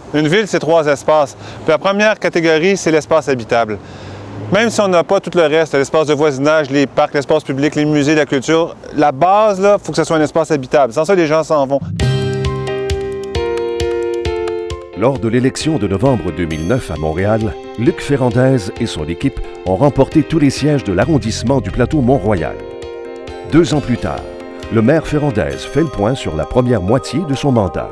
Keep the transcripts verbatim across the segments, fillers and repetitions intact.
Une ville, c'est trois espaces. Puis la première catégorie, c'est l'espace habitable. Même si on n'a pas tout le reste, l'espace de voisinage, les parcs, l'espace public, les musées, la culture, la base, il faut que ce soit un espace habitable. Sans ça, les gens s'en vont. Lors de l'élection de novembre deux mille neuf à Montréal, Luc Ferrandez et son équipe ont remporté tous les sièges de l'arrondissement du plateau Mont-Royal. Deux ans plus tard, le maire Ferrandez fait le point sur la première moitié de son mandat.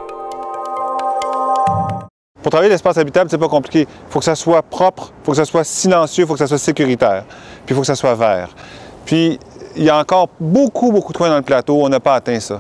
Pour travailler l'espace habitable, c'est pas compliqué. Il faut que ça soit propre, il faut que ça soit silencieux, il faut que ça soit sécuritaire, puis il faut que ça soit vert. Puis, il y a encore beaucoup, beaucoup de coins dans le plateau, on n'a pas atteint ça.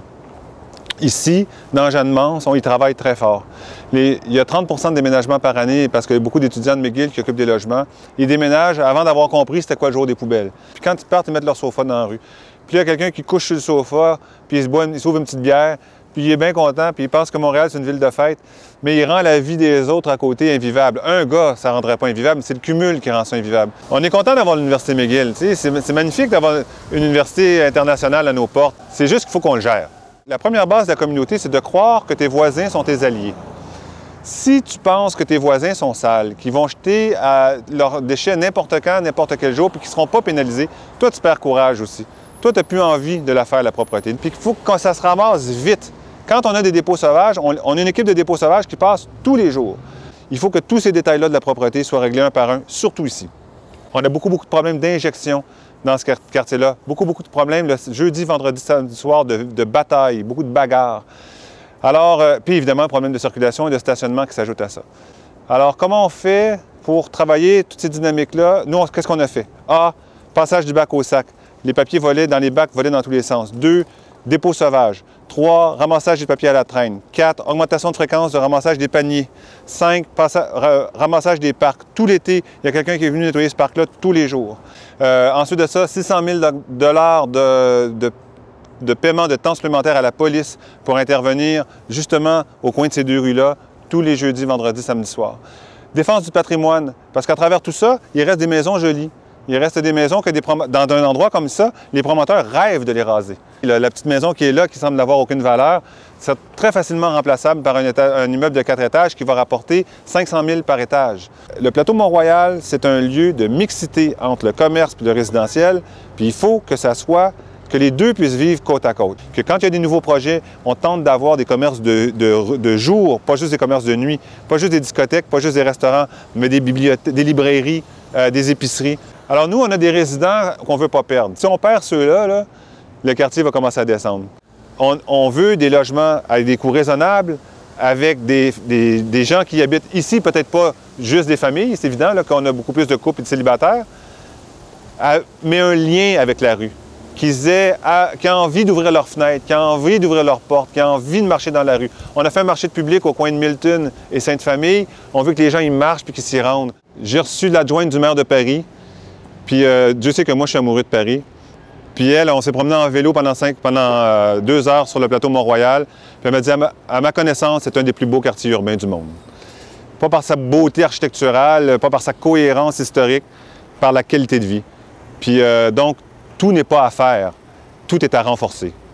Ici, dans Jeanne-Mance, on y travaille très fort. Les, il y a trente pour cent de déménagements par année parce qu'il y a beaucoup d'étudiants de McGill qui occupent des logements. Ils déménagent avant d'avoir compris c'était quoi le jour des poubelles. Puis quand ils partent, ils mettent leur sofa dans la rue. Puis il y a quelqu'un qui couche sur le sofa, puis il se boit, il s'ouvre une petite bière, puis il est bien content, puis il pense que Montréal, c'est une ville de fête, mais il rend la vie des autres à côté invivable. Un gars, ça ne rendrait pas invivable, c'est le cumul qui rend ça invivable. On est content d'avoir l'Université McGill. C'est magnifique d'avoir une université internationale à nos portes. C'est juste qu'il faut qu'on le gère. La première base de la communauté, c'est de croire que tes voisins sont tes alliés. Si tu penses que tes voisins sont sales, qu'ils vont jeter à leurs déchets n'importe quand, n'importe quel jour, puis qu'ils ne seront pas pénalisés, toi, tu perds courage aussi. Toi, tu n'as plus envie de la faire, la propreté. Puis il faut que ça se ramasse vite. Quand on a des dépôts sauvages, on, on a une équipe de dépôts sauvages qui passe tous les jours. Il faut que tous ces détails-là de la propreté soient réglés un par un, surtout ici. On a beaucoup, beaucoup de problèmes d'injection dans ce quartier-là. Beaucoup, beaucoup de problèmes le jeudi, vendredi, samedi soir de, de bataille, beaucoup de bagarres. Alors, euh, puis évidemment, un problème de circulation et de stationnement qui s'ajoute à ça. Alors, comment on fait pour travailler toutes ces dynamiques-là? Nous, qu'est-ce qu'on a fait? A, passage du bac au sac. Les papiers volés dans les bacs, volés dans tous les sens. Deux, dépôt sauvage. Trois, ramassage des papiers à la traîne. Quatre, augmentation de fréquence de ramassage des paniers. Cinq, ramassage des parcs. Tout l'été, il y a quelqu'un qui est venu nettoyer ce parc-là tous les jours. Euh, ensuite de ça, six cent mille dollars de, de, de paiement de temps supplémentaire à la police pour intervenir justement au coin de ces deux rues-là, tous les jeudis, vendredis, samedi soir. Défense du patrimoine, parce qu'à travers tout ça, il reste des maisons jolies. Il reste des maisons que des dans un endroit comme ça, les promoteurs rêvent de les raser. La, la petite maison qui est là, qui semble n'avoir aucune valeur, c'est très facilement remplaçable par un, éta... un immeuble de quatre étages qui va rapporter cinq cent mille par étage. Le plateau Mont-Royal, c'est un lieu de mixité entre le commerce et le résidentiel, puis il faut que ça soit que les deux puissent vivre côte à côte. Que quand il y a des nouveaux projets, on tente d'avoir des commerces de, de, de jour, pas juste des commerces de nuit, pas juste des discothèques, pas juste des restaurants, mais des bibliothèques, des librairies, euh, des épiceries. Alors nous, on a des résidents qu'on ne veut pas perdre. Si on perd ceux-là, là, le quartier va commencer à descendre. On, on veut des logements avec des coûts raisonnables, avec des, des, des gens qui habitent ici, peut-être pas juste des familles, c'est évident qu'on a beaucoup plus de couples et de célibataires, à, mais un lien avec la rue. Qu'ils aient à, qui ont envie d'ouvrir leurs fenêtres, qui ont envie d'ouvrir leurs portes, qui ont envie de marcher dans la rue. On a fait un marché de public au coin de Milton et Sainte-Famille. On veut que les gens y marchent puis qu'ils s'y rendent. J'ai reçu l'adjointe du maire de Paris. Puis euh, Dieu sait que moi, je suis amoureux de Paris. Puis elle, on s'est promené en vélo pendant, cinq, pendant euh, deux heures sur le plateau Mont-Royal. Puis elle m'a dit, à ma, à ma connaissance, c'est un des plus beaux quartiers urbains du monde. Pas par sa beauté architecturale, pas par sa cohérence historique, par la qualité de vie. Puis euh, donc, tout n'est pas à faire, tout est à renforcer.